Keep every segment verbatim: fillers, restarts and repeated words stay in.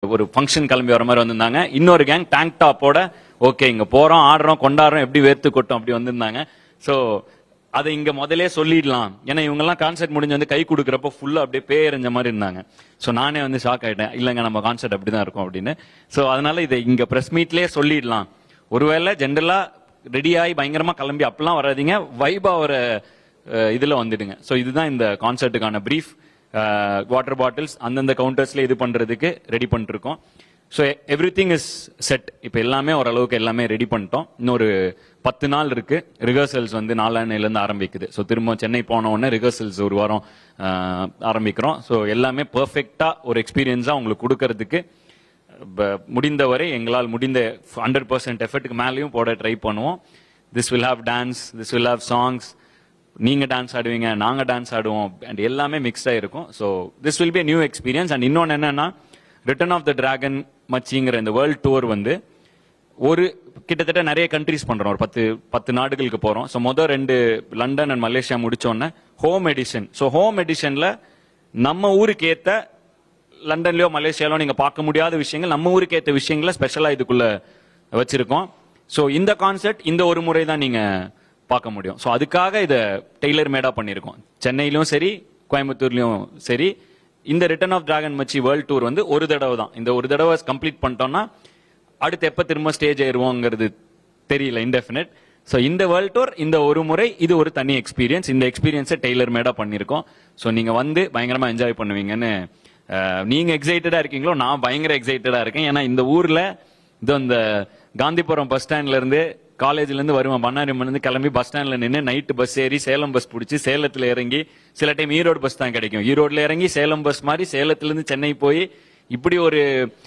ஒரு ஃபங்க்ஷன் கிளம்பி வர மாதிரி வந்திருந்தாங்க. இன்னொரு கேங் டேங்க் டாப்போட ஓகே இங்க போறோம் ஆடுறோம் கொண்டாடுறோம் எப்படி வேர்த்து கொட்டும் அப்படி வந்திருந்தாங்க. ஸோ அதை இங்க முதலே சொல்லிடலாம், ஏன்னா இவங்க எல்லாம் கான்சர்ட் முடிஞ்சு வந்து கை கொடுக்குறப்ப ஃபுல்லா அப்படியே பேரஞ்ச மாதிரி இருந்தாங்க. ஸோ நானே வந்து ஷாக் ஆயிட்டேன், இல்லைங்க நம்ம கான்சர்ட் அப்படிதான் இருக்கும் அப்படின்னு. ஸோ அதனால இதை இங்க பிரஸ் மீட்லயே சொல்லிடலாம். ஒருவேளை ஜென்ரலா ரெடியாகி பயங்கரமா கிளம்பி அப்பெல்லாம் வராதிங்க, வைபா ஒரு இதுல வந்துடுங்க. ஸோ இதுதான் இந்த கான்சர்ட்டுக்கான பிரீஃப். வாட்டர் பாட்டில்ஸ் அந்தந்த கவுண்டர்ஸ்ல இது பண்றதுக்கு ரெடி பண்ணிட்டு இருக்கோம். So everything is set. இப்போ எல்லாமே ஓரளவுக்கு எல்லாமே ரெடி பண்ணிட்டோம். இன்னொரு பத்து நாள் இருக்கு. ரிஹர்சல்ஸ் வந்து நாலாண்ணிலேருந்து ஆரம்பிக்குது. ஸோ திரும்ப சென்னை போன உடனே ரிஹர்சல்ஸ் ஒரு வாரம் ஆரம்பிக்கிறோம். ஸோ எல்லாமே பெர்ஃபெக்டா ஒரு எக்ஸ்பீரியன்ஸா உங்களுக்கு கொடுக்கறதுக்கு முடிந்தவரை எங்களால் முடிந்த ஹண்ட்ரட் பர்சன்ட் எஃபர்ட்டுக்கு மேலேயும் போட ட்ரை பண்ணுவோம். This will have dance, this will have songs, நீங்க டான்ஸ் ஆடுவீங்க நாங்க டான்ஸ் ஆடுவோம் அண்ட் எல்லாமே மிக்ஸ்டா இருக்கும். So this will be new experience. And இன்னொன்று என்னன்னா ரிட்டர்ன் ஆஃப் த டிராகன் மச்சிங்கிற இந்த வேர்ல்ட் டூர் வந்து ஒரு கிட்டத்தட்ட நிறைய கண்ட்ரிஸ் பண்றோம், ஒரு பத்து பத்து நாடுகளுக்கு போறோம். ஸோ மொதல் ரெண்டு லண்டன் அண்ட் மலேசியா முடிச்சோன்னே ஹோம் எடிஷன். ஸோ ஹோம் எடிஷன்ல நம்ம ஊருக்கு ஏத்த லண்டன்லயோ மலேசியாலோ நீங்க பார்க்க முடியாத விஷயங்கள் நம்ம ஊருக்கு ஏற்ற விஷயங்களை ஸ்பெஷலா இதுக்குள்ள வச்சிருக்கோம். ஸோ இந்த கான்செப்ட் இந்த ஒரு முறை தான் நீங்க பார்க்க முடியும். ஸோ அதுக்காக இதை டெய்லர் மேடா பண்ணியிருக்கோம். சென்னையிலும் சரி கோயம்புத்தூர்லயும் சரி இந்த ரிட்டர்ன் ஆஃப் டிராகன் மச்சி வேர்ல்ட் டூர் வந்து ஒரு தடவை தான். இந்த ஒரு தடவை கம்ப்ளீட் பண்ணிட்டோம்னா அடுத்து எப்ப திரும்ப ஸ்டேஜ் ஏறுவோங்கிறது தெரியல, இன்டெஃபினட். ஸோ இந்த வேர்ல்ட் டூர் இந்த ஒரு முறை இது ஒரு தனி எக்ஸ்பீரியன்ஸ். இந்த எக்ஸ்பீரியன்ஸை டெய்லர் மேடா பண்ணியிருக்கோம். ஸோ நீங்க வந்து பயங்கரமா என்ஜாய் பண்ணுவீங்கன்னு நீங்க எக்ஸைட்டடா இருக்கீங்களோ நான் பயங்கர எக்ஸைட்டடா இருக்கேன். ஏன்னா இந்த ஊர்ல இது இந்த காந்திபுரம் பஸ் ஸ்டாண்ட்ல இருந்து காலேஜ்ல இருந்து வருவேன், பண்ணாரிமன் இருந்து கிளம்பி பஸ் ஸ்டாண்ட்ல நின்று நைட்டு பஸ் ஏறி சேலம் பஸ் பிடிச்சி சேலத்துல இறங்கி, சில டைம் ஈரோடு பஸ் தான் கிடைக்கும், ஈரோடுல இறங்கி சேலம் பஸ் மாதிரி சேலத்துல இருந்து சென்னை போய் இப்படி ஒரு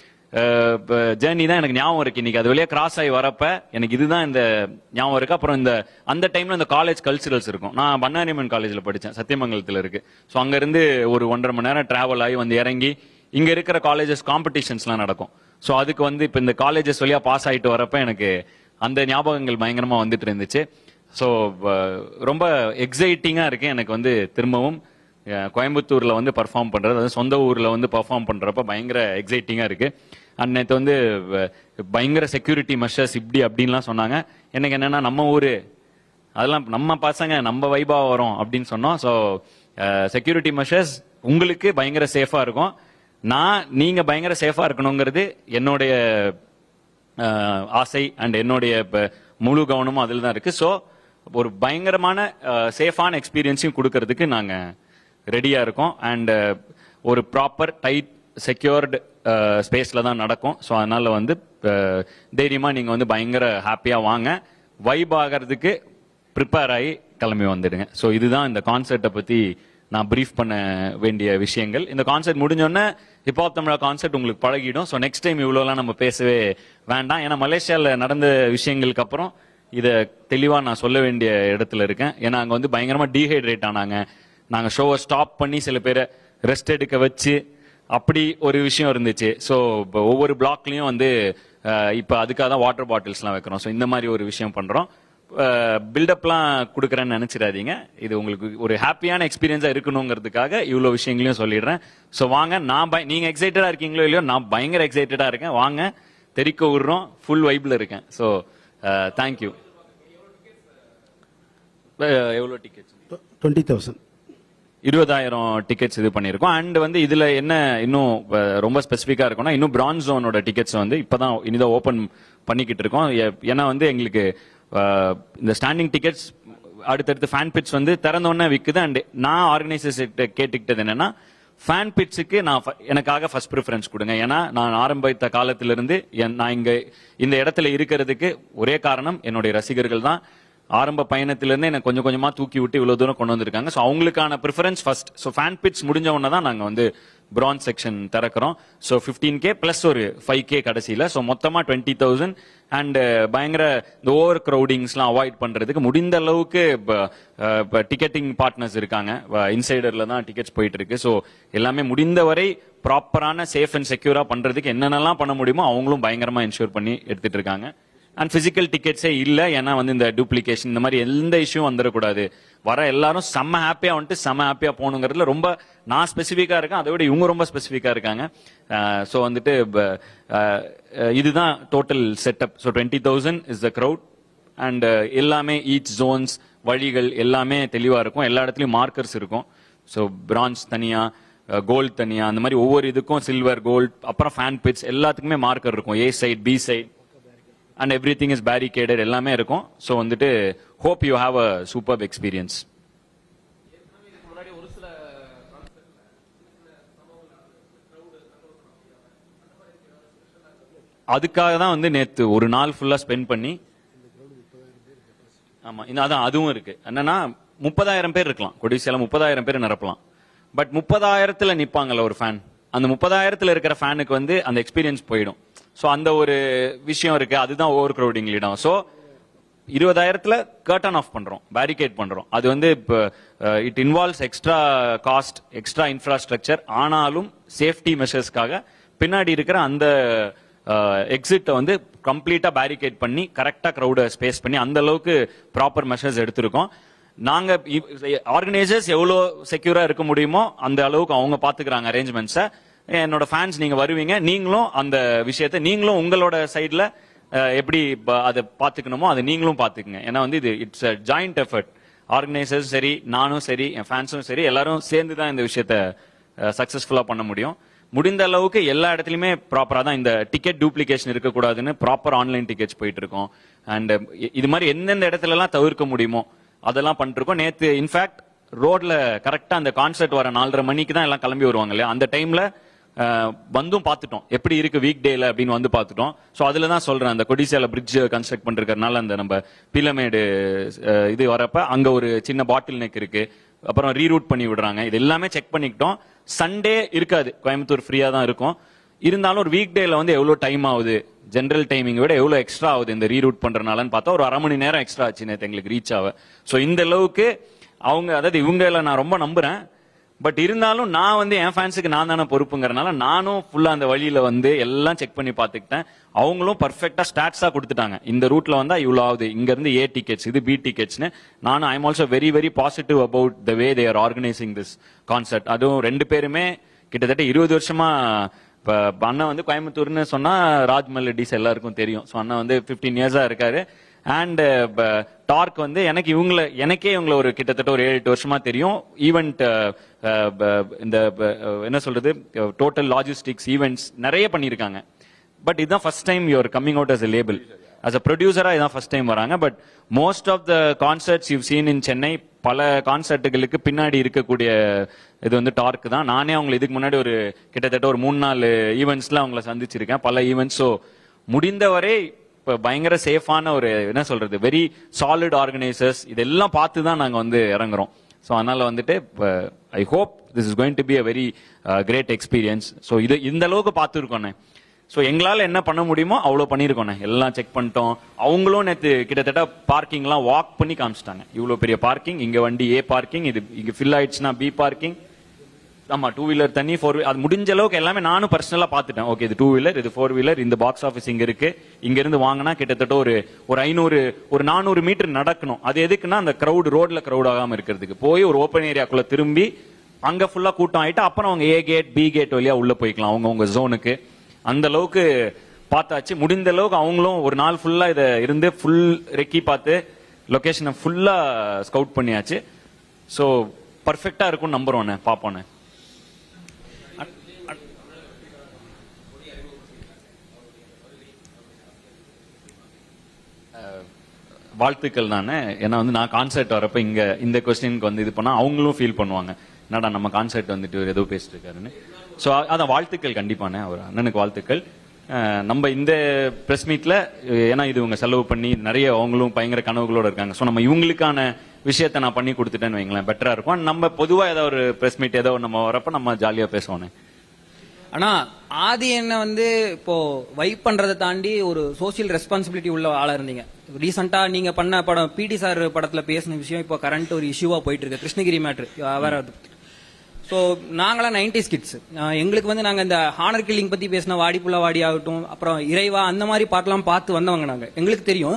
ஜேர்னி தான் எனக்கு ஞாபகம் இருக்கு. இன்னைக்கு அது வழியா கிராஸ் ஆகி வரப்ப எனக்கு இதுதான் இந்த ஞாபகம் இருக்கு. அப்புறம் இந்த அந்த டைம்ல இந்த காலேஜ் கல்ச்சுரல்ஸ் இருக்கும். நான் பண்ணாரிமன் காலேஜ்ல படித்தேன், சத்தியமங்கலத்துல இருக்கு. ஸோ அங்க இருந்து ஒரு ஒன்றரை மணி நேரம் டிராவல் ஆகி வந்து இறங்கி இங்க இருக்கிற காலேஜஸ் காம்படிஷன்ஸ்லாம் நடக்கும். ஸோ அதுக்கு வந்து இப்ப இந்த காலேஜஸ் வழியா பாஸ் ஆயிட்டு வரப்ப எனக்கு அந்த ஞாபகங்கள் பயங்கரமா வந்துட்டு இருந்துச்சு. ஸோ ரொம்ப எக்ஸைட்டிங்கா இருக்கு எனக்கு வந்து திரும்பவும் கோயம்புத்தூர்ல வந்து பர்ஃபார்ம் பண்றது, அதாவது சொந்த ஊர்ல வந்து பர்ஃபார்ம் பண்றப்ப பயங்கர எக்ஸைட்டிங்கா இருக்கு. அன்னைக்கு வந்து பயங்கர செக்யூரிட்டி மெஷர்ஸ் இப்படி அப்படின்லாம் சொன்னாங்க. எனக்கு என்னன்னா நம்ம ஊரு அதெல்லாம் நம்ம பசங்க நம்ம வைபா வரும் அப்படின்னு சொன்னோம். ஸோ செக்யூரிட்டி மெஷர்ஸ் உங்களுக்கு பயங்கர சேஃபா இருக்கும். நான் நீங்க பயங்கர சேஃபா இருக்கணுங்கிறது என்னுடைய ஆசை அண்ட் என்னுடைய முழு கவனமும் அதில் தான் இருக்கு. ஸோ ஒரு பயங்கரமான சேஃபான எக்ஸ்பீரியன்ஸையும் கொடுக்கறதுக்கு நாங்க ரெடியா இருக்கோம். அண்ட் ஒரு ப்ராப்பர் டைட் செக்யூர்டு ஸ்பேஸ்ல தான் நடக்கும். ஸோ அதனால வந்து தைரியமா நீங்க வந்து பயங்கர ஹாப்பியா வாங்க, வைப் ஆகிறதுக்கு ப்ரிப்பேர் ஆகி கிளம்பி வந்துடுங்க. ஸோ இதுதான் இந்த கான்சர்ட்டை பத்தி நான் பிரீஃப் பண்ண வேண்டிய விஷயங்கள். இந்த கான்சர்ட் முடிஞ்சோடனே ஹிப்ஹாப் தமிழா கான்சர்ட் உங்களுக்கு பழகிடும். ஸோ நெக்ஸ்ட் டைம் இவ்வளோலாம் நம்ம பேசவே வேண்டாம். ஏன்னா மலேசியாவில் நடந்த விஷயங்களுக்கு அப்புறம் இதை தெளிவாக நான் சொல்ல வேண்டிய இடத்துல இருக்கேன். ஏன்னா அங்கே வந்து பயங்கரமாக டீஹைட்ரேட் ஆனாங்க. நாங்கள் ஷோவை ஸ்டாப் பண்ணி சில பேரை ரெஸ்ட் எடுக்க வச்சு அப்படி ஒரு விஷயம் இருந்துச்சு. ஸோ இப்போ ஒவ்வொரு பிளாக்லையும் வந்து இப்போ அதுக்காக தான் வாட்டர் பாட்டில்ஸ்லாம் வைக்கிறோம். ஸோ இந்த மாதிரி ஒரு விஷயம் பண்ணுறோம். பில்டப்லாம் கொடுக்குறேன்னு நினைச்சிடாதீங்க. இது உங்களுக்கு ஒரு ஹாப்பியான எக்ஸ்பீரியன்ஸா இருக்கணுங்கிறதுக்காக இவ்வளவு விஷயங்களையும் சொல்லிடுறேன். ஸோ வாங்க, நான் நீங்க எக்ஸைட்டடா இருக்கீங்களோ இல்லையோ நான் பயங்கர எக்ஸைட்டடா இருக்கேன். வாங்க, தெரிக்க விடுறோம், ஃபுல் வைப்ல இருக்கேன். So thank you. எவ்வளோ டிக்கெட்ஸ்? டுவெண்ட்டி தௌசண்ட் இருபதாயிரம் டிக்கெட்ஸ் இது பண்ணியிருக்கோம். அண்ட் வந்து இதுல என்ன இன்னும் ரொம்ப ஸ்பெசிஃபிக்கா இருக்கும்னா இன்னும் பிரான்ஸ் ஜோனோட டிக்கெட்ஸ் வந்து இப்பதான் இனிதான் ஓபன் பண்ணிக்கிட்டு இருக்கோம். ஏன்னா வந்து எங்களுக்கு இந்த ஸ்டாண்டிங் டிக்கெட்ஸ் அடுத்தடுத்து ஃபேன் பிட்ஸ் வந்து திறந்தோன்னே விற்குது. அண்ட் நான் ஆர்கனைசர்ஸ் கேட்டுக்கிட்டது என்னன்னா ஃபேன் பிட்ஸுக்கு நான் எனக்காக ஃபர்ஸ்ட் ப்ரிஃபரன்ஸ் கொடுங்க. ஏன்னா நான் ஆரம்பித்த காலத்திலிருந்து நான் இங்க இந்த இடத்துல இருக்கிறதுக்கு ஒரே காரணம் என்னுடைய ரசிகர்கள் தான். ஆரம்ப பயணத்திலிருந்து எனக்கு கொஞ்சம் கொஞ்சமா தூக்கி விட்டு இவ்வளவு தூரம் கொண்டு வந்திருக்காங்க. ஸோ அவங்களுக்கான preference first. So fan pits முடிஞ்ச உடனே தான் நாங்கள் வந்து பிரான்ஸ் செக்ஷன் திறக்கிறோம். ஸோ ஃபிஃப்டீன் கே பிளஸ் ஒரு ஃபைவ் கே கடைசியில். ஸோ மொத்தமாக டுவெண்ட்டி தௌசண்ட். அண்ட் பயங்கர இந்த ஓவர் க்ரௌடிங்ஸ்லாம் அவாய்ட் பண்றதுக்கு முடிந்த அளவுக்கு டிக்கெட்டிங் பார்ட்னர்ஸ் இருக்காங்க. இன்சைடர்ல தான் டிக்கெட்ஸ் போயிட்டு இருக்கு. ஸோ எல்லாமே முடிந்தவரை ப்ராப்பரான சேஃப் அண்ட் செக்யூரா பண்றதுக்கு என்னென்னலாம் பண்ண முடியுமோ அவங்களும் பயங்கரமா என்ஷூர் பண்ணி எடுத்துட்டு இருக்காங்க. அண்ட் பிசிக்கல் டிக்கெட்ஸே இல்லை, ஏன்னா வந்து இந்த டூப்ளிகேஷன் இந்த மாதிரி எந்த இஷ்யூ வந்துடக்கூடாது வர எல்லாரும் செம்ம ஹாப்பியா வந்துட்டு செம்ம ஹாப்பியா போகணுங்கிறதுல ரொம்ப நான் ஸ்பெசிஃபிக்கா இருக்கேன், அதை விட இவங்க ரொம்ப ஸ்பெசிஃபிக்கா இருக்காங்க. ஸோ வந்துட்டு இதுதான் total setup. So twenty thousand is the crowd and எல்லாமே ஈச் ஜோன்ஸ் வழிகள் எல்லாமே தெளிவா இருக்கும். எல்லா இடத்துலயும் மார்க்கர்ஸ் இருக்கும். ஸோ பிரான்ஸ் தனியா, கோல்டு தனியா, அந்த மாதிரி ஒவ்வொரு இதுக்கும் சில்வர், கோல்டு, அப்புறம் ஃபேன் பிட்ஸ் எல்லாத்துக்குமே மார்க்கர் இருக்கும். A side, B side and everything is barricaded எல்லாமே இருக்கும். ஸோ வந்துட்டு hope you have a super experience. அதுக்காக தான் வந்து நேத்து ஒரு நாள் ஃபுல்லா ஸ்பெண்ட் பண்ணி, ஆமா அதான் அதுவும் இருக்கு. என்னன்னா முப்பதாயிரம் பேர் இருக்கலாம் கொடிசியால, முப்பதாயிரம் பேர் நிரப்பலாம். பட் முப்பதாயிரத்துல நிப்பாங்கல்ல ஒரு ஃபேன், அந்த முப்பதாயிரத்துல இருக்கிற ஃபேனுக்கு வந்து அந்த எக்ஸ்பீரியன்ஸ் போயிடும். ஸோ அந்த ஒரு விஷயம் இருக்கு, அதுதான் ஓவர் கிரௌடிங் லீட் ஆகும். ஸோ இருபதாயிரத்துல கர்டன் ஆஃப் பண்றோம், பேரிகேட் பண்றோம். அது வந்து இப்போ it involves extra cost, extra infrastructure. ஆனாலும் சேஃப்டி மெஷர்ஸ்க்காக பின்னாடி இருக்கிற அந்த எக்ஸிட்டை வந்து கம்ப்ளீட்டா பேரிகேட் பண்ணி கரெக்டா கிரௌட ஸ்பேஸ் பண்ணி அந்த அளவுக்கு ப்ராப்பர் மெஷர்ஸ் எடுத்திருக்கோம். நாங்க ஆர்கனைசர்ஸ் எவ்வளோ செக்யூரா இருக்க முடியுமோ அந்த அளவுக்கு அவங்க பாத்துக்கிறாங்க அரேஞ்ச்மெண்ட்ஸை. என்னோட ஃபேன்ஸ் நீங்க வருவீங்க, நீங்களும் அந்த விஷயத்தை நீங்களும் உங்களோட சைட்ல எப்படி அதை பாத்துக்கணுமோ அதை நீங்களும் பாத்துக்குங்க. ஏன்னா வந்து இது it's a joint effort. Organisers சரி, நானும் சரி, என் ஃபேன்ஸும் சரி, எல்லாரும் சேர்ந்து தான் இந்த விஷயத்த சக்சஸ்ஃபுல்லா பண்ண முடியும். முடிந்த அளவுக்கு எல்லா இடத்துலயுமே ப்ராப்பரா தான், இந்த டிக்கெட் டூப்ளிகேஷன் இருக்கக்கூடாதுன்னு ப்ராப்பர் ஆன்லைன் டிக்கெட்ஸ் போயிட்டு இருக்கோம். அண்ட் இது மாதிரி எந்தெந்த இடத்துல எல்லாம் தவிர்க்க முடியுமோ அதெல்லாம் பண்ணிட்டு இருக்கோம். நேத்து இன்ஃபேக்ட் ரோட்ல கரெக்டா அந்த கான்சர்ட் வர நாலரை மணிக்கு தான் எல்லாம் கிளம்பி வருவாங்க இல்லையா, அந்த டைம்ல வந்தும் பார்த்துட்டோம் எப்படி இருக்கு வீக் டேல அப்படின்னு வந்து பார்த்துட்டோம். ஸோ அதுல தான் சொல்றேன், அந்த கொடிசியால பிரிட்ஜ் கன்ஸ்ட்ரக்ட் பண்ணிருக்கறனால அந்த நம்ம பீலமேடு இது வரப்ப அங்க ஒரு சின்ன பாட்டில் நெக் இருக்கு, அப்புறம் ரீரூட் பண்ணி விடுறாங்க. இது எல்லாமே செக் பண்ணிக்கிட்டோம். சண்டே இருக்காது, கோயம்புத்தூர் ஃப்ரீயா தான் இருக்கும். இருந்தாலும் ஒரு வீக் டேல வந்து எவ்வளவு டைம் ஆகுது, ஜென்ரல் டைமிங் விட எவ்வளவு எக்ஸ்ட்ரா ஆகுது இந்த ரீரூட் பண்றதுனாலன்னு பார்த்தா ஒரு அரை மணி நேரம் எக்ஸ்ட்ரா ஆச்சு நேற்று எங்களுக்கு ரீச் ஆக. ஸோ இந்த அளவுக்கு அவங்க, அதாவது இவங்கள நான் ரொம்ப நம்புறேன். பட் இருந்தாலும் நான் வந்து என் ஃபேன்ஸுக்கு நான் தானே பொறுப்புங்கிறனால நானும் ஃபுல்லா அந்த வழியில வந்து எல்லாம் செக் பண்ணி பார்த்துக்கிட்டேன். அவங்களும் பர்ஃபெக்டா ஸ்டாட்ஸா கொடுத்துட்டாங்க, இந்த ரூட்ல வந்தா இவ்வளவு ஆகுது, இங்க இருந்து ஏ டிக்கெட்ஸ், இது பி டிக்கெட்ஸ்னு. நானும் I am also very very positive about the way they are organising this concert. அதுவும் ரெண்டு பேருமே கிட்டத்தட்ட இருபது வருஷமா, இப்ப அண்ணா வந்து கோயம்புத்தூர்னு சொன்னா ராஜ்மல் ரெட்டிஸ் எல்லாருக்கும் தெரியும். ஸோ அண்ணா வந்து பிப்டீன் இயர்ஸா இருக்காரு. அண்ட் டார்க் வந்து எனக்கு இவங்கள எனக்கே இவங்கள ஒரு கிட்டத்தட்ட ஒரு ஏழு எட்டு வருஷமா தெரியும். ஈவெண்ட் இந்த என்ன சொல்றது, டோட்டல் லாஜிஸ்டிக்ஸ் ஈவெண்ட்ஸ் நிறைய பண்ணியிருக்காங்க. பட் இதுதான் first time you're coming out as a label, as a ப்ரொடியூசரா இதான் ஃபர்ஸ்ட் டைம் வராங்க. But most of the concerts you seen in Chennai, பல கான்சர்ட்டுகளுக்கு பின்னாடி இருக்கக்கூடிய இது வந்து டார்க் தான். நானே அவங்களை இதுக்கு முன்னாடி ஒரு கிட்டத்தட்ட ஒரு மூணு நாலு ஈவெண்ட்ஸ்ல அவங்கள சந்திச்சிருக்கேன், பல ஈவெண்ட்ஸ். ஸோ முடிந்தவரை இப்போ பயங்கர சேஃபான ஒரு என்ன சொல்றது, வெரி சாலிட் ஆர்கனைசர்ஸ், இதெல்லாம் பார்த்து தான் நாங்கள் வந்து இறங்குறோம். ஸோ அதனால வந்துட்டு I hope this is going to be a very great experience. So இது இந்த அளவுக்கு பார்த்துருக்கோண்ணே. ஸோ எங்களால் என்ன பண்ண முடியுமோ அவ்வளோ பண்ணியிருக்கோண்ணே, எல்லாம் செக் பண்ணிட்டோம். அவங்களும் நேற்று கிட்டத்தட்ட பார்க்கிங்லாம் வாக் பண்ணி காமிச்சிட்டாங்க. இவ்வளோ பெரிய பார்க்கிங், இங்கே வண்டி ஏ பார்க்கிங், இது இங்கே ஃபில் ஆயிடுச்சுன்னா பி பார்க்கிங். ஆமா, டூ வீலர் தனி, ஃபோர் வீலர், அது முடிஞ்ச அளவுக்கு எல்லாமே நானும் பர்சனலா பார்த்துட்டேன். ஓகே, இது டூ வீலர், இது ஃபோர் வீலர், இந்த பாக்ஸ் ஆஃபீஸ் இங்க இருக்கு, இங்க இருந்து வாங்கினா கிட்டத்தட்ட ஒரு ஒரு ஐநூறு ஒரு நானூறு மீட்டர் நடக்கணும். அது எதுக்குன்னா அந்த கிரௌட், ரோட்ல கிரௌட் ஆகாம இருக்கிறதுக்கு. போய் ஒரு ஓப்பன் ஏரியாக்குள்ள திரும்பி அங்க ஃபுல்லா கூட்டம் ஆயிட்டு அப்புறம் அவங்க ஏ கேட் பி கேட் வழியா உள்ள போய்க்கலாம் அவங்க உங்க ஜோனுக்கு. அந்த அளவுக்கு பார்த்தாச்சு. முடிந்த அளவுக்கு அவங்களும் ஒரு நாள் ஃபுல்லா இதை இருந்து ஃபுல் ரெக்கி பார்த்து லொகேஷனை ஃபுல்லா ஸ்கவுட் பண்ணியாச்சு. ஸோ பர்ஃபெக்டா இருக்கும்னு நம்புறோண்ணே, பார்ப்போண்ணே. வாழ்த்துக்கள் தானே. ஏன்னா வந்து நான் கான்சர்ட் வரப்ப இங்க இந்த கொஸ்டினுக்கு வந்து இது பண்ணா அவங்களும் ஃபீல் பண்ணுவாங்க, என்னடா நம்ம கான்சர்ட் வந்துட்டு ஏதோ பேசிட்டு இருக்காருன்னு. ஸோ அதான் வாழ்த்துக்கள் கண்டிப்பானே, அவர் அண்ணனுக்கு வாழ்த்துக்கள். நம்ம இந்த பிரஸ் மீட்ல, ஏன்னா இது இவங்க செலவு பண்ணி நிறைய அவங்களும் பயங்கர கனவுகளோட இருக்காங்க. ஸோ நம்ம இவங்களுக்கான விஷயத்த நான் பண்ணி கொடுத்துட்டேன்னு வைங்களேன், பெட்டரா இருக்கும். நம்ம பொதுவா ஏதாவது ஒரு பிரஸ் மீட் ஏதோ நம்ம வரப்ப நம்ம ஜாலியா பேசுவோம். ஆனா ஆதி என்ன வந்து இப்போ வைப் பண்றதை தாண்டி ஒரு சோசியல் ரெஸ்பான்சிபிலிட்டி உள்ள ஆளா இருந்தீங்க. ரீசெண்டா நீங்க பண்ண படம் பிடி சார் படத்துல பேசின விஷயம் இப்போ கரண்ட் ஒரு இஷ்யூவா போயிட்டு இருக்கு, கிருஷ்ணகிரி மேட்ரு வேற. ஸோ நாங்களாம் நைன்டிஸ் கிட்ஸ், எங்களுக்கு வந்து நாங்க இந்த ஹானர் கில்லிங் பத்தி பேசின வாடி புள்ள வாடி ஆகட்டும், அப்புறம் இறைவா, அந்த மாதிரி பாட்டெல்லாம் பார்த்து வந்தவங்க நாங்க, எங்களுக்கு தெரியும்.